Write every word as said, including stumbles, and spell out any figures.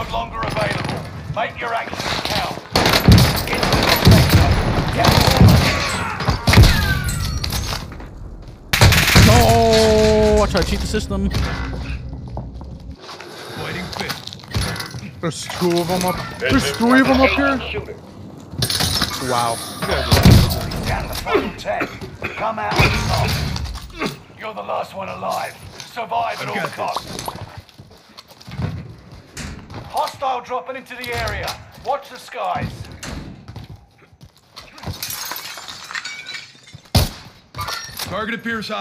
no longer available. Make your actions count. Get to the sector. Get No! I tried to cheat the system. Waiting fit. There's two of them up. There's three of them up here. Wow. down to final ten. Come out on top. You're the last one alive. Survive at all costs. Hostile dropping into the area. Watch the skies. Target appears high.